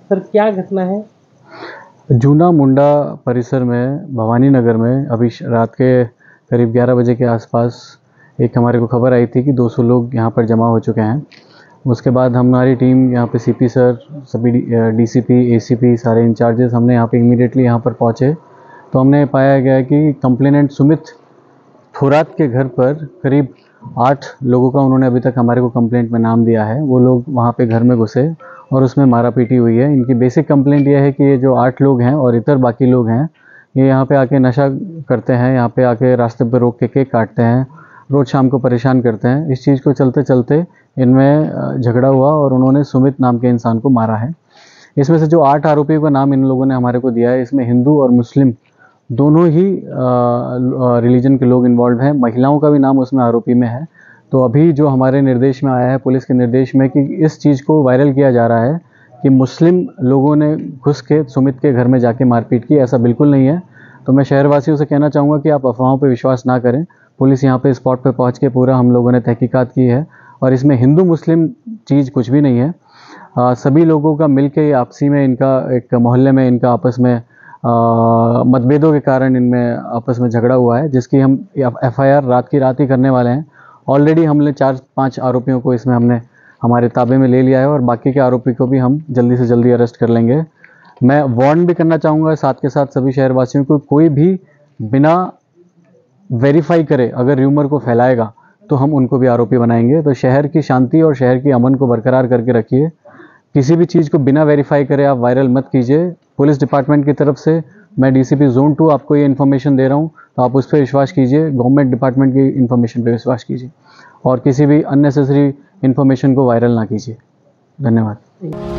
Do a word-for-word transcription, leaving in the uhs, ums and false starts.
Sir क्या घटना है? जूना मुंडा परिसर में भवानी नगर में अभी रात के करीब ग्यारह बजे के आसपास एक हमारे को खबर आई थी कि दो सौ लोग यहाँ पर जमा हो चुके हैं। उसके बाद हमारी टीम यहाँ पे सीपी सर, सभी डीसीपी, एसीपी, सारे इंचार्जेस हमने यहाँ पे इमीडिएटली यहाँ पर पहुँचे तो हमने पाया गया कि कंप्लेनेंट सुमित थोरात के घर पर करीब आठ लोगों का उन्होंने अभी तक हमारे को कंप्लेंट में नाम दिया है। वो लोग वहाँ पे घर में घुसे और उसमें मारा पीटी हुई है। इनकी बेसिक कंप्लेंट ये है कि ये जो आठ लोग हैं और इतर बाकी लोग हैं, ये यहाँ पे आके नशा करते हैं, यहाँ पे आके रास्ते पर रोक के केक काटते हैं, रोज़ शाम को परेशान करते हैं। इस चीज़ को चलते चलते इनमें झगड़ा हुआ और उन्होंने सुमित नाम के इंसान को मारा है। इसमें से जो आठ आरोपियों का नाम इन लोगों ने हमारे को दिया है, इसमें हिंदू और मुस्लिम दोनों ही रिलीजन के लोग इन्वॉल्व हैं। महिलाओं का भी नाम उसमें आरोपी में है। तो अभी जो हमारे निर्देश में आया है, पुलिस के निर्देश में, कि इस चीज़ को वायरल किया जा रहा है कि मुस्लिम लोगों ने घुस के सुमित के घर में जाके मारपीट की, ऐसा बिल्कुल नहीं है। तो मैं शहरवासियों से कहना चाहूँगा कि आप अफवाहों पर विश्वास ना करें। पुलिस यहाँ पे स्पॉट पे पहुँच के पूरा हम लोगों ने तहकीकात की है और इसमें हिंदू मुस्लिम चीज़ कुछ भी नहीं है। आ, सभी लोगों का मिल के आपसी में इनका एक मोहल्ले में इनका आपस में मतभेदों के कारण इनमें आपस में झगड़ा हुआ है, जिसकी हम एफआईआर रात की रात ही करने वाले हैं। ऑलरेडी हमने चार पांच आरोपियों को इसमें हमने हमारे ताबे में ले लिया है और बाकी के आरोपी को भी हम जल्दी से जल्दी अरेस्ट कर लेंगे। मैं वार्न भी करना चाहूँगा साथ के साथ सभी शहरवासियों को, कोई भी बिना वेरीफाई करे अगर र्यूमर को फैलाएगा तो हम उनको भी आरोपी बनाएंगे। तो शहर की शांति और शहर की अमन को बरकरार करके रखिए। किसी भी चीज़ को बिना वेरीफाई करे आप वायरल मत कीजिए। पुलिस डिपार्टमेंट की तरफ से मैं डीसीपी जोन टू आपको ये इन्फॉर्मेशन दे रहा हूँ, तो आप उस पर विश्वास कीजिए। गवर्नमेंट डिपार्टमेंट की इन्फॉर्मेशन पे विश्वास कीजिए और किसी भी अननेसेसरी इन्फॉर्मेशन को वायरल ना कीजिए। धन्यवाद।